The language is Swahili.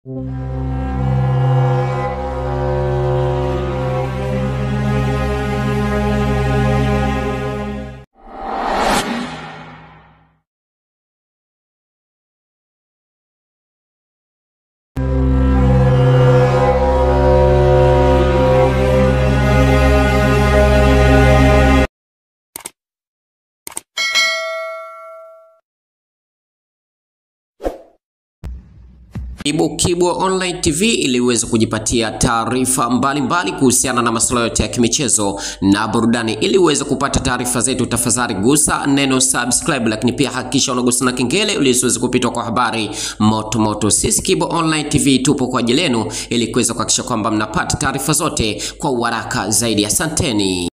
Kibwe Online TV ili uweze kujipatia taarifa mbalimbali kuhusiana na masuala yote ya kimichezo na burudani. Ili uweze kupata taarifa zetu, tafadhali gusa neno subscribe, lakini pia hakikisha unagusa na kengele ili usiweze kupitwa kwa habari moto. Sisi Kibwe Online TV tupo kwa ajili yenu ili kuweza kuhakikisha kwamba mnapata taarifa zote kwa haraka zaidi. Asanteni.